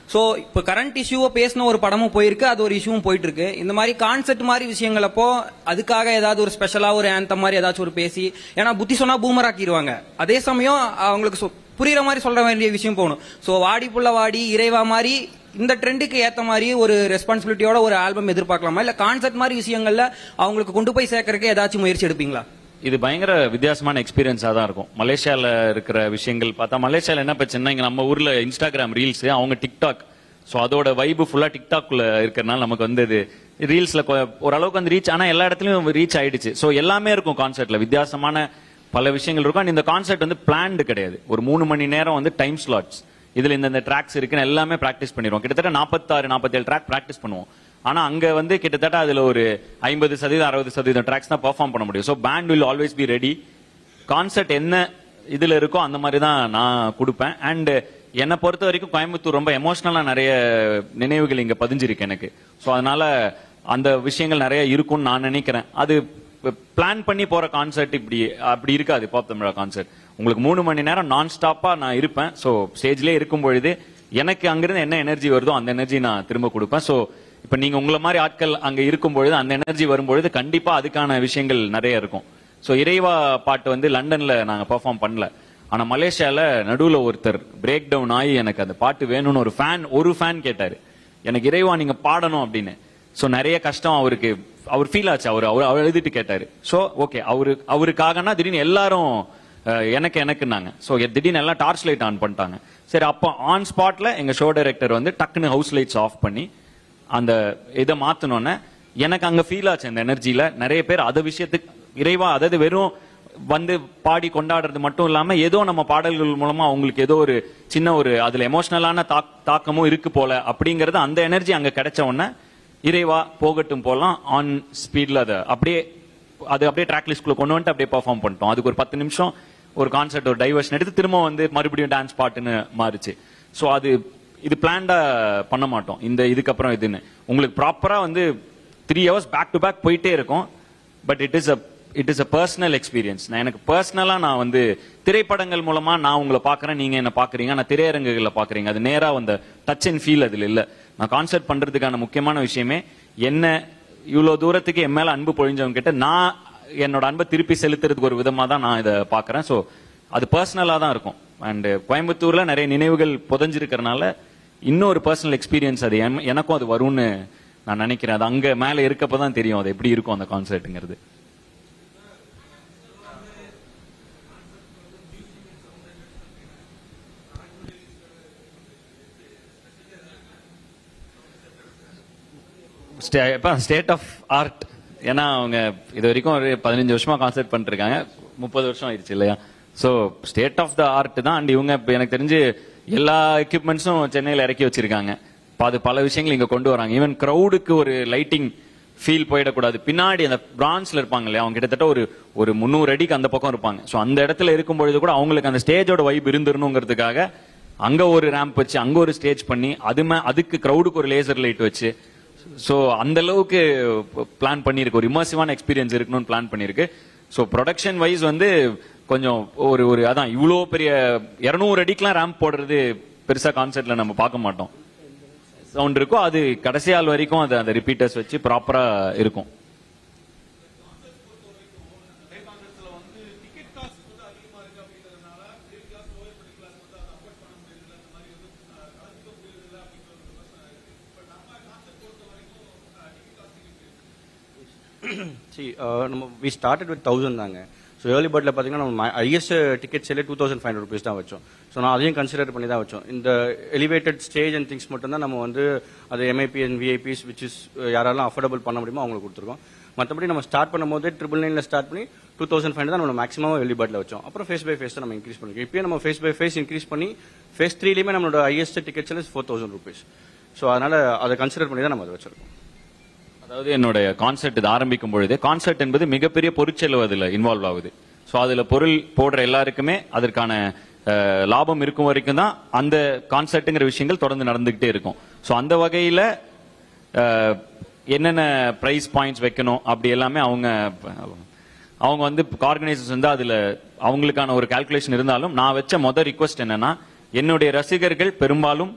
சோ இப்போ கரண்ட் இஷ்யூவை பேசின ஒரு படமும் போயிருக்கு, அது ஒரு இஷ்யூவும் போயிட்டு இருக்கு. இந்த மாதிரி கான்செப்ட் மாதிரி விஷயங்களப்போ அதுக்காக ஏதாவது ஒரு ஸ்பெஷலா ஒரு ஆந்தம் மாதிரி ஏதாச்சும் ஒரு பேசி, ஏன்னா புத்தி சொன்னா பூமர் ஆக்கிடுவாங்க, அதே சமயம் அவங்களுக்கு புரியுற மாதிரி சொல்ற வேண்டிய விஷயம் போகணும். சோ வாடி புள்ள வாடி இறைவா மாதிரி இந்த ட்ரெண்டுக்கு ஏத்த மாதிரி ஒரு ரெஸ்பான்சிபிலிட்டியோட ஒரு ஆல்பம் எதிர்பார்க்கலாமா, இல்ல கான்செப்ட் மாதிரி விஷயங்கள்ல அவங்களுக்கு கொண்டு போய் சேர்க்கறதுக்கு ஏதாச்சும் முயற்சி எடுப்பீங்களா? இது பயங்கர வித்தியாசமான எக்ஸ்பீரியன்ஸா தான் இருக்கும். மலேசியால இருக்கிற விஷயங்கள் பார்த்தா, மலேசியால என்ன பிரச்சனை, இங்க நம்ம ஊர்ல இன்ஸ்டாகிராம் ரீல்ஸ், அவங்க டிக்டாக், சோ அதோட வைபு ஃபுல்லா டிக்டாக்ல இருக்கிறனால நமக்கு வந்து இது ரீல்ஸ்ல ஓரளவுக்கு வந்து ரீச், ஆனா எல்லா இடத்துலயும் ரீச் ஆயிடுச்சு. சோ எல்லாமே இருக்கும் கான்செர்ட்ல, வித்தியாசமான பல விஷயங்கள் இருக்கும். அண்ட் இந்த கான்செர்ட் வந்து பிளான்டு கிடையாது. ஒரு மூணு மணி நேரம் வந்து டைம் ஸ்லாட்ஸ், இதுல இந்த ட்ராக்ஸ் இருக்குன்னு எல்லாமே பிராக்டிஸ் பண்ணிடுவோம். கிட்டத்தட்ட நாற்பத்தாறு நாற்பத்தேழு ட்ராக் பிராக்டிஸ் பண்ணுவோம். ஆனா அங்க வந்து கிட்டத்தட்ட அதுல ஒரு ஐம்பது சதவீதம் அறுபது சதவீதம் ட்ராக்ஸ் தான் பெர்ஃபார்ம் பண்ண முடியும். So band will always be ready. Concert என்ன இதுல இருக்கோ அந்த மாதிரி தான் நான் கொடுப்பேன். அண்ட் என்னை பொறுத்த வரைக்கும் கோயம்புத்தூர் ரொம்ப எமோஷனலா நிறைய நினைவுகள் இங்க பதிஞ்சிருக்கு எனக்கு. ஸோ அதனால அந்த விஷயங்கள் நிறைய இருக்கும்னு நான் நினைக்கிறேன். அது பிளான் பண்ணி போற கான்செர்ட் இப்படி அப்படி இருக்காது. பாப் தமிழா கான்செர்ட் உங்களுக்கு மூணு மணி நேரம் நான் ஸ்டாப்பா நான் இருப்பேன். ஸோ ஸ்டேஜ்லேயே இருக்கும் பொழுது எனக்கு அங்கிருந்து என்ன எனர்ஜி வருதோ அந்த எனர்ஜி நான் திரும்ப கொடுப்பேன். ஸோ இப்ப நீங்க உங்களை மாதிரி ஆட்கள் அங்க இருக்கும் பொழுது அந்த எனர்ஜி வரும்பொழுது கண்டிப்பா அதுக்கான விஷயங்கள் நிறைய இருக்கும். ஸோ இறைவா பாட்டு வந்து லண்டன்ல நாங்க பெர்ஃபார்ம் பண்ணல, ஆனா மலேசியால நடுவுல ஒருத்தர் பிரேக் டவுன் ஆகி எனக்கு அந்த பாட்டு வேணும்னு ஒரு ஃபேன் ஒரு ஃபேன் கேட்டாரு, எனக்கு இறைவா நீங்க பாடணும் அப்படின்னு. ஸோ நிறைய கஷ்டம் அவருக்கு, அவர் ஃபீல் ஆச்சு, அவர் அவர் எழுதிட்டு கேட்டாரு. ஸோ ஓகே, அவரு அவருக்காகனா திடீர்னு எல்லாரும் எனக்கு எனக்குன்னாங்க. ஸோ திடீர்னு எல்லாம் டார்ச் லைட் ஆன் பண்ணிட்டாங்க. சரி, அப்போ ஆன் ஸ்பாட்ல எங்க ஷோ டைரக்டர் வந்து டக்குன்னு ஹவுஸ் லைட்ஸ் ஆஃப் பண்ணி அந்த இதை மாத்தணும்னு எனக்கு அங்க ஃபீல் ஆச்சு. அந்த எனர்ஜியில நிறைய பேர் அத விஷயத்துக்கு இறைவா, அதாவது வெறும் வந்து பாடி கொண்டாடுறது மட்டும் இல்லாம ஏதோ நம்ம பாடல்கள் மூலமா அவங்களுக்கு ஏதோ ஒரு சின்ன ஒரு அதுல எமோஷனலான தாக்கமும் இருக்கு போல அப்படிங்கறது அந்த எனர்ஜி அங்க கிடைச்ச உடனே இறைவா போகட்டும் போலாம் ஆன் ஸ்பீட்ல அதை அப்படியே அது அப்படியே ட்ராக் லிஸ்ட்குள்ள கொண்டு வந்துட்டு அப்படியே பெர்ஃபார்ம் பண்ணிட்டோம். அதுக்கு ஒரு பத்து நிமிஷம் ஒரு கான்செர்ட் ஒரு டைவர்ஷன் எடுத்து திரும்ப வந்து மறுபடியும் டான்ஸ் பாட்டுன்னு மாறிச்சு. ஸோ அது இது பிளான்டா பண்ண மாட்டோம். இந்த இதுக்கப்புறம் இதுன்னு உங்களுக்கு ப்ராப்பரா வந்து three hours back to back போயிட்டே இருக்கும். But it is a it is a personal experience. நான் எனக்கு பர்சனலா நான் வந்து திரைப்படங்கள் மூலமா நான் உங்களை பாக்குறேன், நீங்க என்ன பாக்குறீங்க, நான் திரையரங்குகளை பாக்குறீங்க, அது நேரா அந்த டச் அண்ட் ஃபீல் அதுல இல்ல. நான் கான்செர்ட் பண்றதுக்கான முக்கியமான விஷயமே என்ன, இவ்வளவு தூரத்துக்கு என் மேல அன்பு பொழிஞ்சவங்க கிட்ட நான் என்னோட அன்பை திருப்பி செலுத்துறதுக்கு ஒரு விதமா தான் நான் இதை பாக்குறேன். ஸோ அது பர்சனலா தான் இருக்கும். அண்ட் கோயம்புத்தூர்ல நிறைய நினைவுகள் புதஞ்சிருக்கிறதுனால இன்னொரு பர்சனல் எக்ஸ்பீரியன்ஸ் அது எனக்கும் அது வரும்னு நான் நினைக்கிறேன். அது அங்க மேல இருக்கப்பதான் தெரியும் அது எப்படி இருக்கும் அந்த கான்செர்ட்ங்கிறது. ஸ்டேட் ஆஃப் ஆர்ட், ஏன்னா அவங்க இது வரைக்கும் ஒரு பதினஞ்சு வருஷமா கான்செர்ட் பண்ணிட்டு இருக்காங்க, முப்பது வருஷம் ஆயிடுச்சு இல்லையா. So state of the art தான். அண்ட் இவங்க எனக்கு தெரிஞ்சு எல்லா எக்யூப்மெண்ட்ஸும் சென்னையில் இறக்கி வச்சிருக்காங்க. அது பல விஷயங்கள் இங்க கொண்டு வராங்க. ஈவன் கிரௌடுக்கு ஒரு லைட்டிங் ஃபீல் போயிடக்கூடாது. பின்னாடி அந்த பிரான்ச்ல இருப்பாங்க இல்லையா, அவங்க கிட்டத்தட்ட ஒரு ஒரு முந்நூறு அடிக்கு அந்த பக்கம் இருப்பாங்க. ஸோ அந்த இடத்துல இருக்கும் பொழுது கூட அவங்களுக்கு அந்த ஸ்டேஜோட வைப் இருந்துருணுங்கிறதுக்காக அங்க ஒரு ரேம்ப் வச்சு அங்க ஒரு ஸ்டேஜ் பண்ணி அது அதுக்கு கிரௌடுக்கு ஒரு லேசர் லைட் வச்சு, ஸோ அந்த அளவுக்கு பிளான் பண்ணிருக்கு. ஒரு இமர்சிவான எக்ஸ்பீரியன்ஸ் இருக்கணும்னு பிளான் பண்ணிருக்கு. ஸோ ப்ரொடக்ஷன் வைஸ் வந்து கொஞ்சம் ஒரு ஒரு அதான் இவ்வளோ பெரிய இருநூறு அடிக்கெல்லாம் ரேம்ப் போடுறது பெருசா கான்செர்ட்ல நம்ம பார்க்க மாட்டோம். சவுண்ட் இருக்கும், அது கடைசி ஆள் வரைக்கும் அது அந்த ரிப்பீட்டர்ஸ் வச்சு ப்ராப்பரா இருக்கும். See, uh, we started with thousand தாங்க. ஸோ ஏர்லி பர்ட்ல பார்த்தீங்கன்னா நம்ம ஹையஸ்ட் டிக்கெட் சேலே two thousand five hundred rupees தான் வச்சோம். ஸோ நான் அதையும் கன்சிடர் பண்ணி தான் வச்சோம். இந்த எலிவேட்டட் ஸ்டேஜ் அண்ட் திங்ஸ் மட்டும் தான் நம்ம வந்து அது MIP and VIPs which is யாரெல்லாம் அஃபோர்டபுள் பண்ண முடியுமோ அவங்களுக்கு கொடுத்துருக்கோம். மற்றபடி நம்ம ஸ்டார்ட் பண்ணும்போது ட்ரிபிள் நைன்ல ஸ்டார்ட் பண்ணி டூ தௌசண்ட் ஃபைவ் தான் நம்ம மேக்ஸிமம் எர்லி பர்ட்ல வச்சோம். அப்புறம் ஃபேஸ் பை ஃபேஸ் தான் நம்ம இன்க்ரீஸ் பண்ணிருக்கோம். இப்பயே நம்ம ஃபேஸ் பை ஃபேஸ் இன்க்ரீஸ் பண்ணி ஃபேஸ் த்ரீலையுமே நம்மளோட ஹையஸ்ட் டிக்கெட் சேலே ஃபோர் தௌசண்ட் ருபீஸ். ஸோ அதனால அதை கன்சிடர் பண்ணி தான் நம்ம அதை வச்சிருக்கோம். அதாவது என்னுடைய கான்செர்ட் இது ஆரம்பிக்கும் பொழுது கான்செர்ட் என்பது மிகப்பெரிய பொருட்செலவு அதுல இன்வால்வ் ஆகுது. ஸோ அதுல பொருள் போடுற எல்லாருக்குமே அதற்கான லாபம் இருக்கும் வரைக்கும் தான் அந்த கான்செர்ட்டுங்கிற விஷயங்கள் தொடர்ந்து நடந்துகிட்டே இருக்கும். ஸோ அந்த வகையில என்னென்ன பிரைஸ் பாயிண்ட்ஸ் வைக்கணும் அப்படி எல்லாமே அவங்க அவங்க வந்து ஆர்கனைசர்ஸ் வந்து அதுல அவங்களுக்கான ஒரு கால்குலேஷன் இருந்தாலும் நான் வச்ச மொதல் ரிக்வெஸ்ட் என்னன்னா, என்னுடைய ரசிகர்கள் பெரும்பாலும்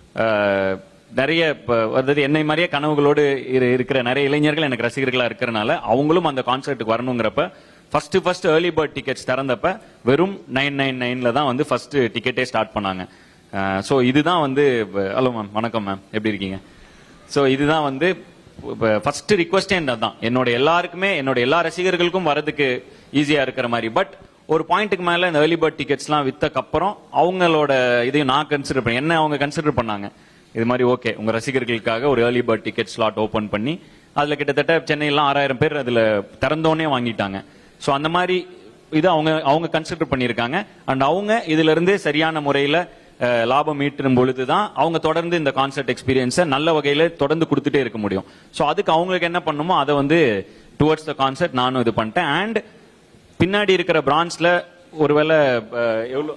நிறைய அதாவது என்னை மாதிரியே கனவுகளோடு இருக்கிற நிறைய இளைஞர்கள் எனக்கு ரசிகர்களா இருக்கிறனால அவங்களும் அந்த கான்சர்ட்டுக்கு வரணுங்கிறப்ப first first early bird tickets திறந்தப்ப வெறும் நைன் நைன் நைன்ல தான் வந்து ஃபர்ஸ்ட் டிக்கெட்டே ஸ்டார்ட் பண்ணாங்க. ஸோ இதுதான் வந்து ஹலோ மேம் வணக்கம் மேம் எப்படி இருக்கீங்க? ஸோ இதுதான் வந்து ஃபர்ஸ்ட் ரிக்வஸ்டே தான் என்னோட எல்லாருக்குமே என்னோட எல்லா ரசிகர்களுக்கும் வரதுக்கு ஈஸியா இருக்கிற மாதிரி. பட் ஒரு பாயிண்ட்டுக்கு மேல இந்த ஏர்லி பேர்ட் டிக்கெட்ஸ்லாம் வித்தக்கு அப்புறம் அவங்களோட இதையும் நான் கன்சிடர் பண்ணேன். என்ன அவங்க கன்சிடர் பண்ணாங்க இது மாதிரி ஓகே உங்க ரசிகர்களுக்காக ஒரு early bird ticket slot open பண்ணி அதுல கிட்டத்தட்ட சென்னையெல்லாம் ஆறாயிரம் பேர் அதுல திறந்தோடனே வாங்கிட்டாங்க. ஸோ அந்த மாதிரி இது அவங்க அவங்க கன்சிடர் பண்ணியிருக்காங்க. அண்ட் அவங்க இதுல இருந்து சரியான முறையில லாபம் ஈட்டும் பொழுதுதான் அவங்க தொடர்ந்து இந்த கான்சர்ட் எக்ஸ்பீரியன்ஸை நல்ல வகையில தொடர்ந்து கொடுத்துட்டே இருக்க முடியும். ஸோ அதுக்கு அவங்களுக்கு என்ன பண்ணுமோ அதை வந்து டுவர்ட்ஸ் த கான்சர்ட் நானும் இது பண்ணிட்டேன். அண்ட் பின்னாடி இருக்கிற பிரான்ச்ல ஒருவேளை எவ்வளோ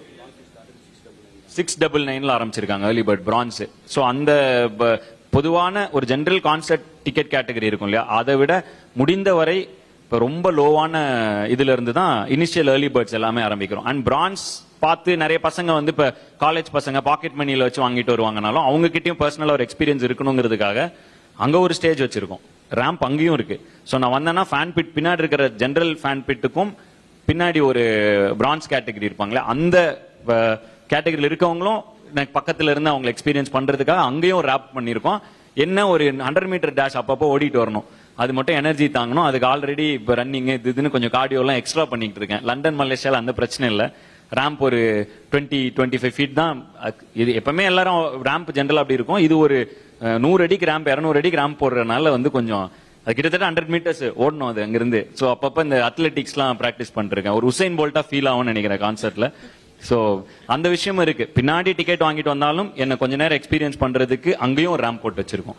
சிக்ஸ் டபுள் நைன்ல ஆரம்பிச்சிருக்காங்க ஏர்லி பேர்ட் பிரான்ஸ். ஸோ அந்த பொதுவான ஒரு ஜெனரல் கான்சர்ட் டிக்கெட் கேட்டகரி இருக்கும் இல்லையா, அதை விட முடிந்தவரை இப்போ ரொம்ப லோவான இதுல இருந்து தான் இனிஷியல் ஏர்லி பேர்ட்ஸ் எல்லாமே ஆரம்பிக்கிறோம். அண்ட் பிரான்ஸ் பார்த்து நிறைய பசங்க வந்து இப்ப காலேஜ் பசங்க பாக்கெட் மணியில வச்சு வாங்கிட்டு வருவாங்கனாலும் அவங்க கிட்டயும் பர்சனலா ஒரு எக்ஸ்பீரியன்ஸ் இருக்கணுங்கிறதுக்காக அங்க ஒரு ஸ்டேஜ் வச்சிருக்கோம். ரேம்ப் அங்கேயும் இருக்கு. ஸோ நான் வந்தேன்னா ஃபேன் பிட் பின்னாடி இருக்கிற ஜெனரல் ஃபேன் பிட்டுக்கும் பின்னாடி ஒரு பிரான்ஸ் கேட்டகரி இருப்பாங்களே அந்த கேட்டகரியில் இருக்கவங்களும் எனக்கு பக்கத்துல இருந்து அவங்க எக்ஸ்பீரியன்ஸ் பண்றதுக்காக அங்கேயும் ரேப் பண்ணிருக்கோம். என்ன ஒரு ஹண்ட்ரட் மீட்டர் டேஷ் அப்பப்போ ஓடிட்டு வரணும், அது மட்டும் எனர்ஜி தாங்கணும். அதுக்கு ஆல்ரெடி இப்போ ரன்னிங் இதுன்னு கொஞ்சம் கார்டியோலாம் எக்ஸ்ட்ரா பண்ணிட்டு இருக்கேன். லண்டன் மலேசியால அந்த பிரச்சனை இல்லை. ரேம்ப் ஒரு டுவெண்ட்டி டுவெண்ட்டி ஃபைவ் ஃபீட் தான். இது எப்பவுமே எல்லாரும் ரேம்ப் ஜென்ரல் அப்படி இருக்கும். இது ஒரு நூறு அடிக்கு ரேம்ப் இரநூறு அடிக்கு ரேம்ப் போடுறதுனால வந்து கொஞ்சம் அது கிட்டத்தட்ட ஹண்ட்ரட் மீட்டர்ஸ் ஓடணும் அது அங்கிருந்து. ஸோ அப்பப்போ இந்த அத்லெட்டிக்ஸ்லாம் ப்ராக்டிஸ் பண்ணிருக்கேன். ஒரு உசைன் போல்ட்டா ஃபீல் ஆகும்னு நினைக்கிறேன் கான்சர்ட்ல. ஸோ அந்த விஷயமும் இருக்கு. பின்னாடி டிக்கெட் வாங்கிட்டு வந்தாலும் என்ன கொஞ்ச நேரம் எக்ஸ்பீரியன்ஸ் பண்றதுக்கு அங்கேயும் ஒரு ரேம்ப் போட்டு வச்சிருக்கோம்.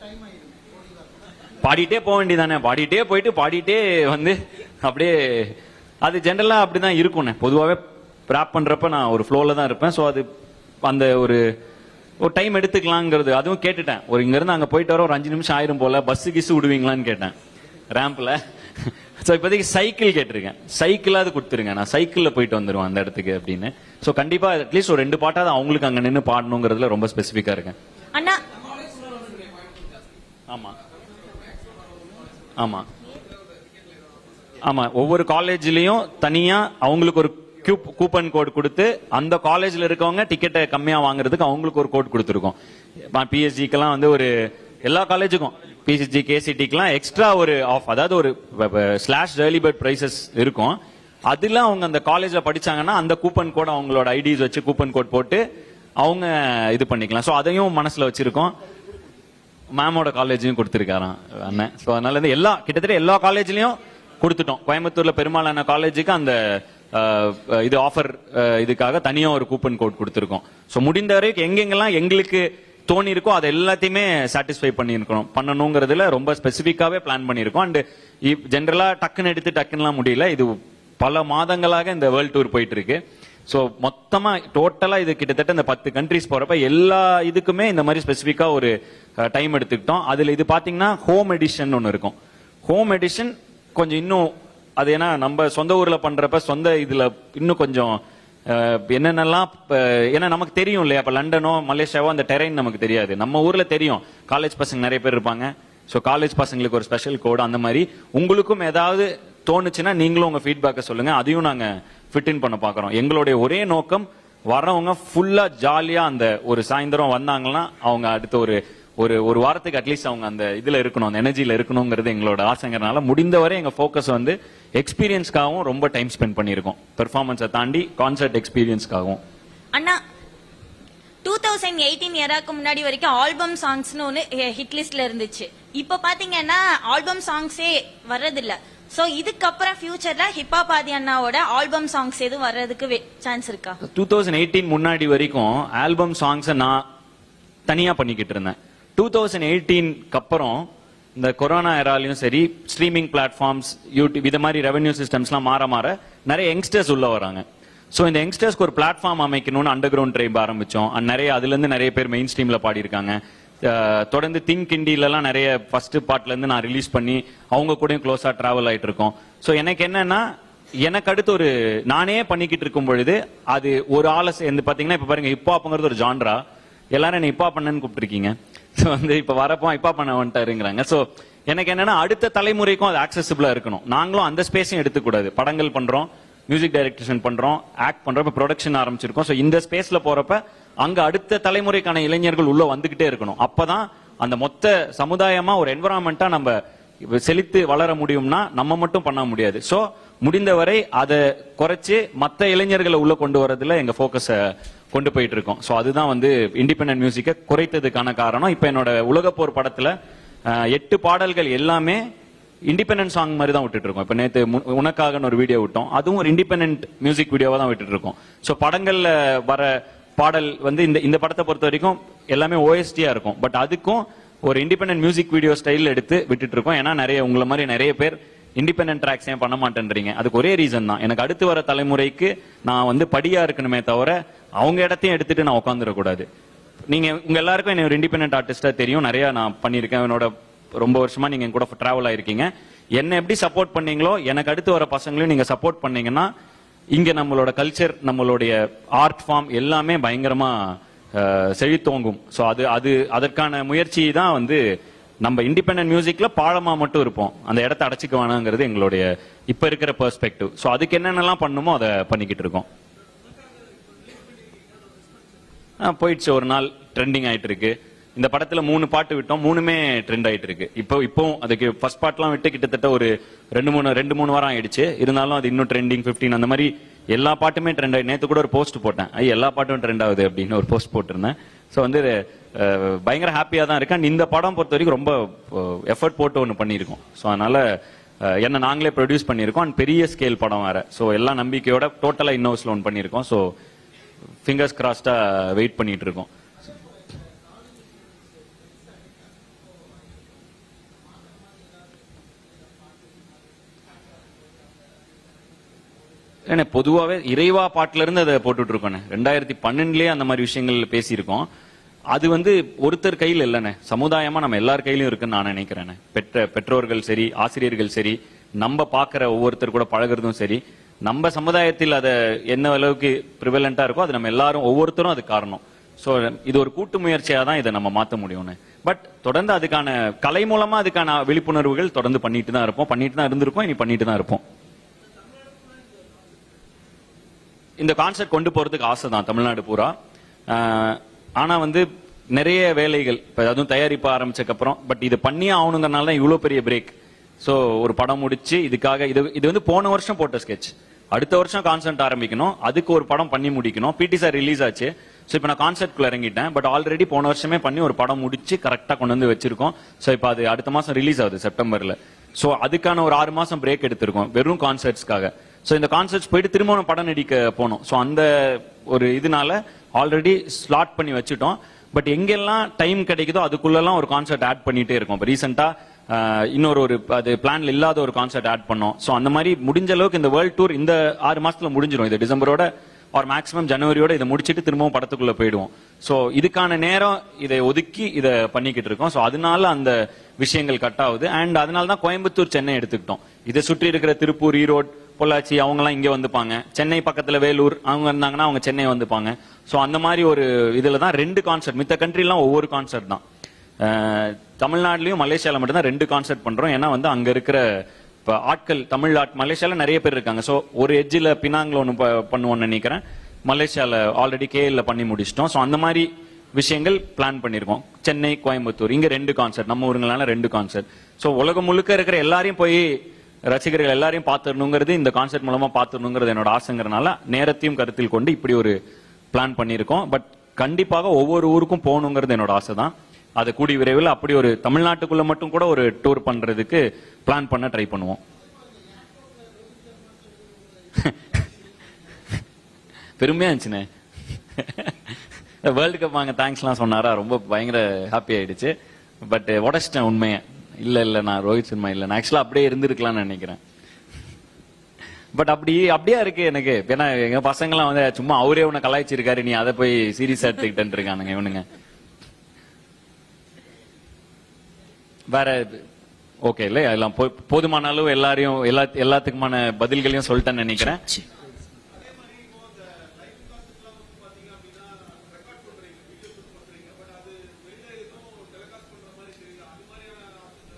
பாடிட்டே போக வேண்டியதானே, பாடிட்டே போயிட்டு பாடிட்டே வந்து அப்படியே அது ஜென்ரலா அப்படிதான் இருக்கும்ண்ணே. பொதுவாகவே ராப் பண்றப்ப நான் ஒரு ஃப்ளோல தான் இருப்பேன். ஸோ அது அந்த ஒரு ஒரு டைம் எடுத்துக்கலாங்கிறது அதுவும் கேட்டுட்டேன். ஒரு இங்க இருந்து அங்க போயிட்டு வர ஒரு அஞ்சு நிமிஷம் ஆயிரும் போல, பஸ் கிஸ் விடுவீங்களான்னு கேட்டேன் ரேம்ப்ல. ஸோ இப்போதைக்கு சைக்கிள் கேட்டிருக்கேன், சைக்கிளாவது கொடுத்துருங்க, நான் சைக்கிள்ல போயிட்டு வந்துருவேன் அந்த இடத்துக்கு அப்படின்னு. ஸோ கண்டிப்பா அட்லீஸ்ட் ஒரு ரெண்டு பாட்டாவது அவங்களுக்கு அங்க நின்று பாடணுங்கிறதுல ரொம்ப ஸ்பெசிஃபிக்கா இருக்கேன். அண்ணா ஆமா ஆமா ஆமா ஒவ்வொரு காலேஜ்லயும் தனியா அவங்களுக்கு ஒரு கூப்பன் கோட் கொடுத்து அந்த காலேஜ்ல இருக்கவங்க டிக்கெட்டை கம்மியா வாங்குறதுக்கு அவங்களுக்கு ஒரு கோட் கொடுத்துருக்கோம். பிஎஸ்ஜிக்கெல்லாம் வந்து ஒரு எல்லா காலேஜுக்கும் பிசிஜி கேசிடிக்கெல்லாம் எக்ஸ்ட்ரா ஒரு ஆஃப், அதாவது ஒரு ஸ்லாஷ் ஏர்லி பேர்ட் பிரைசஸ் இருக்கும். அதுல அவங்க அந்த காலேஜ்ல படிச்சாங்கன்னா அந்த கூப்பன் கோட் அவங்களோட ஐடிஸ் வச்சு கூப்பன் கோட் போட்டு அவங்க இது பண்ணிக்கலாம். ஸோ அதையும் மனசுல வச்சிருக்கோம். மேமோட காலேஜையும் கொடுத்துருக்காராம் அண்ணன். ஸோ அதனால இருந்து எல்லா கிட்டத்தட்ட எல்லா காலேஜ்லயும் கொடுத்துட்டோம். கோயம்புத்தூர்ல பெரும்பாலான காலேஜுக்கு அந்த இது ஆஃபர் இதுக்காக தனியா ஒரு கூப்பன் கோட் கொடுத்துருக்கோம். ஸோ முடிந்த வரைக்கும் எங்கெங்கெல்லாம் எங்களுக்கு தோணி இருக்கோ அதை எல்லாத்தையுமே சாட்டிஸ்ஃபை பண்ணிருக்கணும் பண்ணணுங்கிறதுல ரொம்ப ஸ்பெசிஃபிக்காவே பிளான் பண்ணியிருக்கோம். அண்ட் ஜென்ரலா டக்குன்னு எடுத்து டக்குன்னுலாம் முடியல. இது பல மாதங்களாக இந்த வேர்ல்ட் டூர் போயிட்டு இருக்கு. ஸோ மொத்தமா டோட்டலா இது கிட்டத்தட்ட இந்த பத்து கண்ட்ரிஸ் போறப்ப எல்லா இதுக்குமே இந்த மாதிரி ஸ்பெசிஃபிக்கா ஒரு டைம் எடுத்துக்கிட்டோம். அதுல இது பாத்தீங்கன்னா ஹோம் எடிஷன் ஒன்று இருக்கும். ஹோம் எடிஷன் கொஞ்சம் இன்னும் அது ஏன்னா நம்ம சொந்த ஊர்ல பண்றப்ப சொந்த இதுல இன்னும் கொஞ்சம் என்னென்னலாம் ஏன்னா நமக்கு தெரியும் இல்லையா, இப்ப லண்டனோ மலேசியாவோ அந்த டெரைன் நமக்கு தெரியாது. நம்ம ஊர்ல தெரியும் காலேஜ் பசங்க நிறைய பேர் இருப்பாங்க. ஸோ காலேஜ் பசங்களுக்கு ஒரு ஸ்பெஷல் கோடு அந்த மாதிரி உங்களுக்கும் ஏதாவது தோணுச்சுன்னா நீங்களும் உங்க ஃபீட்பேக்கை சொல்லுங்க, அதையும் நாங்க ஃபிட் இன் பண்ண பாக்குறோம். எங்களுடைய ஒரே நோக்கம் வர்றவங்க ஃபுல்லா ஜாலியா அந்த ஒரு சாயந்தரம் வந்தாங்கன்னா அவங்க அடுத்த ஒரு ஒரு ஒரு வாரத்துக்கு அட்லீஸ்ட் அவங்க அந்த இதுல இருக்கணும், அந்த எனர்ஜியில இருக்கணுங்கிறது எங்களோட ஆசைங்கிறனால முடிந்தவரை எங்க ஃபோக்கஸ் வந்து எக்ஸ்பீரியன்ஸ்க்காகவும் ரொம்ப டைம் ஸ்பெண்ட் பண்ணியிருக்கோம். பெர்ஃபார்மன்ஸை தாண்டி கான்சர்ட் எக்ஸ்பீரியன்ஸ்க்காகவும். அண்ணா டூ தௌசண்ட் எயிட்டீன் இயராக்கு முன்னாடி வரைக்கும் ஆல்பம் சாங்ஸ்னு ஒன்று ஹிட் லிஸ்ட்ல இருந்துச்சு. இப்ப பாத்தீங்கன்னா ஆல்பம் சாங்ஸே வர்றதில்ல. சோ இதுக்கப்புறம் ஃபியூச்சர்ல ஹிப்ஹாப் ஆதி அண்ணாவோட ஆல்பம் சாங்ஸ் எதுவும் வர்றதுக்கு சான்ஸ் இருக்கா? டூ தௌசண்ட் எயிட்டீன் முன்னாடி வரைக்கும் ஆல்பம் சாங்ஸ் நான் தனியா பண்ணிக்கிட்டு இருந்தேன். டூ தௌசண்ட் எயிட்டீனுக்கு அப்புறம் இந்த கொரோனா எராலையும் சரி ஸ்ட்ரீமிங் பிளாட்ஃபார்ம்ஸ் யூடியூப் இது மாதிரி ரெவென்யூ சிஸ்டம்ஸ்லாம் மாற மாற நிறைய யங்ஸ்டர்ஸ் உள்ள வராங்க. ஸோ இந்த யங்ஸ்டர்ஸ்க்கு ஒரு பிளாட்ஃபார்ம் அமைக்கணும்னு அண்டர் கிரவுண்ட் ட்ரைப் ஆரம்பிச்சோம். நிறைய அதுல இருந்து நிறைய பேர் மெயின் ஸ்ட்ரீம்ல பாடியிருக்காங்க. தொடர்ந்து திங்க் இண்டியிலலாம் நிறைய ஃபர்ஸ்ட் பார்ட்ல இருந்து நான் ரிலீஸ் பண்ணி அவங்க கூடயும் க்ளோஸா டிராவல் ஆயிட்டு இருக்கோம். ஸோ எனக்கு என்னன்னா எனக்கு அடுத்து ஒரு நானே பண்ணிக்கிட்டு இருக்கும் பொழுது அது ஒரு ஆளை சேர்ந்து பாத்தீங்கன்னா இப்ப பாருங்க ஹிப்ஹாப்ங்கிறது ஒரு ஜான்ரா. எல்லாரும் என்ன இப்பா பண்ணன்னு கூப்பிட்டுருக்கீங்க. ஸோ வந்து இப்ப வரப்போ இப்பா பண்ண வந்துட்டாருங்கிறாங்க. ஸோ எனக்கு என்னன்னா அடுத்த தலைமுறைக்கும் அது ஆக்சசிபிளா இருக்கணும். நாங்களும் அந்த ஸ்பேஸையும் எடுத்துக்கூடாது. படங்கள் பண்றோம், மியூசிக் டைரக்டேஷன் பண்றோம், ஆக்ட் பண்றோம், இப்ப ப்ரொடக்ஷன் ஆரம்பிச்சிருக்கோம். ஸோ இந்த ஸ்பேஸ்ல போறப்ப அங்க அடுத்த தலைமுறைக்கான இளைஞர்கள் உள்ள வந்துகிட்டே இருக்கணும். அப்பதான் அந்த மொத்த சமுதாயமா ஒரு என்வரான்மெண்டா நம்ம செழித்து வளர முடியும்னா நம்ம மட்டும் பண்ண முடியாது. சோ முடிந்தவரை அதை குறைச்சு மத்த இளைஞர்களை உள்ள கொண்டு வரதுல எங்க போக்கஸ கொண்டு போயிட்டு இருக்கோம். சோ அதுதான் வந்து இண்டிபெண்டன்ட் மியூசிக்கை குறைத்ததுக்கான காரணம். இப்ப என்னோட உலகப்போர் படத்துல எட்டு பாடல்கள் எல்லாமே இண்டிபெண்டன்ட் சாங் மாதிரி தான் விட்டுட்டு இருக்கோம். இப்ப நேத்து உனக்காகன்னு ஒரு வீடியோ விட்டோம், அதுவும் ஒரு இண்டிபெண்டன்ட் மியூசிக் வீடியோவா தான் விட்டுட்டு இருக்கோம். சோ படங்கள்ல வர பாடல் வந்து இந்த இந்த படத்தை பொறுத்த வரைக்கும் எல்லாமே ஓஎஸ்டியா இருக்கும். பட் அதுக்கும் ஒரு இண்டிபெண்டன்ட் மியூசிக் வீடியோ ஸ்டைல் எடுத்து விட்டுட்டு இருக்கோம். ஏன்னா நிறைய உங்களை மாதிரி நிறைய பேர் இண்டிபெண்டன்ட் ட்ராக்ஸ் ஏன் பண்ண மாட்டேன்றீங்க. அதுக்கு ஒரே ரீசன் தான், எனக்கு அடுத்து வர தலைமுறைக்கு நான் வந்து படியா இருக்கணுமே தவிர அவங்க இடத்தையும் எடுத்துட்டு நான் உட்காந்துடக்கூடாது. நீங்க உங்க எல்லாருக்கும் என்ன ஒரு இண்டிபெண்டன்ட் ஆர்டிஸ்டா தெரியும், நிறைய நான் பண்ணியிருக்கேன். என்னோட ரொம்ப வருஷமா நீங்க கூட டிராவல் ஆயிருக்கீங்க. என்ன எப்படி சப்போர்ட் பண்ணீங்களோ எனக்கு அடுத்து வர பசங்களையும் நீங்க சப்போர்ட் பண்ணீங்கன்னா இங்க நம்மளோட கல்ச்சர், நம்மளுடைய ஆர்ட் ஃபார்ம் எல்லாமே பயங்கரமா செழித்தோங்கும். ஸோ அது அது அதற்கான முயற்சி தான் வந்து நம்ம இண்டிபெண்டன்ட் மியூசிக்ல பாழமா மட்டும் இருப்போம், அந்த இடத்த அடைச்சிக்க வேணாங்கிறது எங்களுடைய இப்ப இருக்கிற பெர்ஸ்பெக்டிவ். ஸோ அதுக்கு என்னென்னலாம் பண்ணுமோ அதை பண்ணிக்கிட்டு இருக்கோம். போயிடுச்சு, ஒரு நாள் ட்ரெண்டிங் ஆயிட்டு இருக்கு. இந்த படத்துல மூணு பாட்டு விட்டோம், மூணுமே ட்ரெண்ட் ஆயிட்டு இருக்கு. இப்போ இப்போ அதுக்கு ஃபர்ஸ்ட் பார்ட்லாம் விட்டு கிட்டத்தட்ட ஒரு ரெண்டு மூணு ரெண்டு மூணு வாரம் ஆயிடுச்சு. இருந்தாலும் அது இன்னும் ட்ரெண்டிங் பிப்டீன் அந்த மாதிரி எல்லா பாட்டுமே ட்ரெண்ட் ஆகி, நேற்று கூட ஒரு போஸ்ட் போட்டேன், ஐ எல்லா பாட்டும் ட்ரெண்ட் ஆகுது அப்படின்னு ஒரு போஸ்ட் போட்டிருந்தேன். ஸோ வந்து பயங்கர ஹாப்பியா தான் இருக்கேன். இந்த படம் பொறுத்த வரைக்கும் ரொம்ப எஃபர்ட் போட்டு ஒன்று பண்ணியிருக்கோம். ஸோ அதனால என்ன நாங்களே ப்ரொடியூஸ் பண்ணியிருக்கோம், அண்ட் பெரிய ஸ்கேல் படம் வேற. ஸோ எல்லா நம்பிக்கையோட டோட்டலா இன்னோஸ்ல ஒன்று பண்ணியிருக்கோம். ஸோ ஃபிங்கர்ஸ் கிராஸ்டா வெயிட் பண்ணிட்டு இருக்கோம். என்ன பொதுவாகவே இறைவா பாட்டுல இருந்து அதை போட்டுட்டு இருக்கோண்ணே. ரெண்டாயிரத்தி பன்னெண்டுலயே அந்த மாதிரி விஷயங்கள் பேசியிருக்கோம். அது வந்து ஒருத்தர் கையில் இல்லைண்ணே, சமுதாயமா நம்ம எல்லார் கையிலும் இருக்குன்னு நான் நினைக்கிறேன். பெற்ற பெற்றோர்கள் சரி, ஆசிரியர்கள் சரி, நம்ம பாக்குற ஒவ்வொருத்தர் கூட பழகிறதும் சரி, நம்ம சமுதாயத்தில் அதை என்ன அளவுக்கு ப்ரிவலண்டா இருக்கோ அது நம்ம எல்லாரும் ஒவ்வொருத்தரும் அது காரணம். ஸோ இது ஒரு கூட்டு முயற்சியா தான் இதை நம்ம மாற்ற முடியும்னு. பட் தொடர்ந்து அதுக்கான கலை மூலமா அதுக்கான விழிப்புணர்வுகள் தொடர்ந்து பண்ணிட்டு தான் இருப்போம், பண்ணிட்டு தான் இருந்திருக்கோம், இனி பண்ணிட்டு தான் இருப்போம். இந்த கான்செப்ட் கொண்டு போறதுக்கு ஆசை தான் தமிழ்நாடு பூரா. ஆனா வந்து நிறைய வேலைகள், அதுவும் தயாரிப்பு ஆரம்பிச்சதுக்கு அப்புறம், பட் இது பண்ணியே ஆகணுங்கிறனால தான் இவ்வளவு பெரிய பிரேக். ஸோ ஒரு படம் முடிச்சு இதுக்காக இது இது வந்து போன வருஷம் போட்ட ஸ்கெட்ச், அடுத்த வருஷம் கான்செப்ட் ஆரம்பிக்கணும், அதுக்கு ஒரு படம் பண்ணி முடிக்கணும். பிடி சார் ரிலீஸ் ஆச்சு. ஸோ இப்போ நான் கான்செப்ட்குள்ள இறங்கிட்டேன். பட் ஆல்ரெடி போன வருஷமே பண்ணி ஒரு படம் முடிச்சு கரெக்டாக கொண்டு வந்து வச்சிருக்கோம். ஸோ இப்போ அது அடுத்த மாசம் ரிலீஸ் ஆகுது செப்டம்பர்ல. ஸோ அதுக்கான ஒரு ஆறு மாசம் பிரேக் எடுத்திருக்கோம் வெறும் கான்செர்ட்ஸ்க்காக. ஸோ இந்த கான்செர்ட்ஸ் போயிட்டு திரும்ப படம் நடிக்க போனோம். ஸோ அந்த ஒரு இதனால ஆல்ரெடி ஸ்லாட் பண்ணி வச்சுட்டோம். பட் எங்கெல்லாம் டைம் கிடைக்குதோ அதுக்குள்ளெல்லாம் ஒரு கான்செர்ட் ஆட் பண்ணிட்டே இருக்கும். இப்போ ரீசெண்டா இன்னொரு ஒரு அது பிளான்ல இல்லாத ஒரு கான்செர்ட் ஆட் பண்ணோம். ஸோ அந்த மாதிரி முடிஞ்ச அளவுக்கு இந்த வேர்ல்ட் டூர் இந்த ஆறு மாசத்துல முடிஞ்சிடும். இது டிசம்பரோட ஒரு மேக்ஸிமம் ஜனவரியோட இதை முடிச்சிட்டு திரும்பவும் படத்துக்குள்ள போயிடுவோம். ஸோ இதுக்கான நேரம் இதை ஒதுக்கி இதை பண்ணிக்கிட்டு இருக்கோம். ஸோ அதனால அந்த விஷயங்கள் கட் ஆகுது. அண்ட் அதனால தான் கோயம்புத்தூர், சென்னை எடுத்துக்கிட்டோம். இதை சுற்றி இருக்கிற திருப்பூர், ஈரோடு, பொள்ளாச்சி அவங்க எல்லாம் இங்க வந்துப்பாங்க. சென்னை பக்கத்துல வேலூர் அவங்க இருந்தாங்கன்னா அவங்க சென்னை வந்துப்பாங்க. ஸோ அந்த மாதிரி ஒரு இதுல தான் ரெண்டு கான்செர்ட். மித்த கண்ட்ரிலாம் ஒவ்வொரு கான்செர்ட் தான். தமிழ்நாட்டிலையும் மலேசியால மட்டும் தான் ரெண்டு கான்செர்ட் பண்றோம். ஏன்னா வந்து அங்க இருக்கிற இப்போ ஆட்கள் தமிழ் ஆட் மலேசியால நிறைய பேர் இருக்காங்க. ஸோ ஒரு எட்ஜில் பினாங்கில் ஒன்று பண்ணுவோம்னு நினைக்கிறேன். மலேசியால ஆல்ரெடி கேஎல்ல பண்ணி முடிச்சிட்டோம். ஸோ அந்த மாதிரி விஷயங்கள் பிளான் பண்ணிருக்கோம். சென்னை, கோயம்புத்தூர் இங்க ரெண்டு கான்செர்ட், நம்ம ஊருங்களால ரெண்டு கான்செர்ட். ஸோ உலகம் முழுக்க இருக்கிற எல்லாரையும் போய் ரசிகர்கள் எல்லாரையும் பார்த்துடணுங்கிறது, இந்த கான்செர்ட் மூலமா பார்த்துடணுங்கிறது என்னோட ஆசைங்கிறனால நேரத்தையும் கருத்தில் கொண்டு இப்படி ஒரு பிளான் பண்ணியிருக்கோம். பட் கண்டிப்பாக ஒவ்வொரு ஊருக்கும் போகணுங்கிறது என்னோட ஆசை தான். அது கூடி விரைவில் அப்படி ஒரு தமிழ்நாட்டுக்குள்ள மட்டும் கூட ஒரு டூர் பண்றதுக்கு பிளான் பண்ண ட்ரை பண்ணுவோம். பெருமையா இருந்துச்சுண்ணே. வேர்ல்டு கப் வாங்க தேங்க்ஸ்லாம் சொன்னாரா, ரொம்ப பயங்கர ஹாப்பி ஆயிடுச்சு. பட் உடச்சிட்டேன் உண்மையை. இல்ல இல்ல நான் ரோஹித் சர்மா இல்ல, நான் ஆக்சுவலா அப்படியே இருந்திருக்கலாம்னு நினைக்கிறேன். பட் அப்படி அப்படியா இருக்கு எனக்கு. ஏன்னா எங்க பசங்களாம் வந்து சும்மா அவரே உன்னை கலாய்ச்சிருக்காரு, நீ அதை போய் சீரியஸா எடுத்துக்கிட்டு இருக்கானுங்க இவனுங்க. வேற ஓகே இல்ல, எல்லாம் போதுமான அளவு எல்லாரையும் எல்லா எல்லாத்துக்குமான பதில்களையும் சொல்லிட்டேன்னு நினைக்கிறேன்.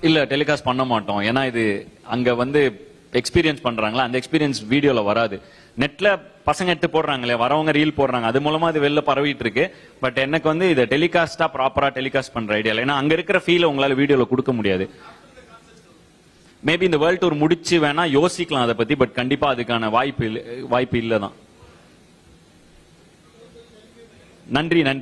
இல்ல டெலிகாஸ்ட் பண்ண மாட்டோம். ஏன்னா இது அங்க வந்து எக்ஸ்பீரியன்ஸ் பண்றாங்களா, அந்த எக்ஸ்பீரியன்ஸ் வீடியோல வராது. நெட்ல பசங்க எடுத்து போடுறாங்களே, வரவங்க ரீல் போடுறாங்க, அது மூலமா அது வெளில பரவிட்டு இருக்கு. பட் எனக்கு வந்து இதை டெலிகாஸ்டா ப்ராப்பரா டெலிகாஸ்ட் பண்ற ஐடியா இல்லை. ஏன்னா அங்க இருக்கிற ஃபீல் உங்களால வீடியோல கொடுக்க முடியாது. மேபி இந்த வேர்ல்ட் டூர் முடிச்சு வேணா யோசிக்கலாம் அதை பத்தி. பட் கண்டிப்பா அதுக்கான வாய்ப்பு இல்ல, வாய்ப்பு இல்லதான். நன்றி நன்றி.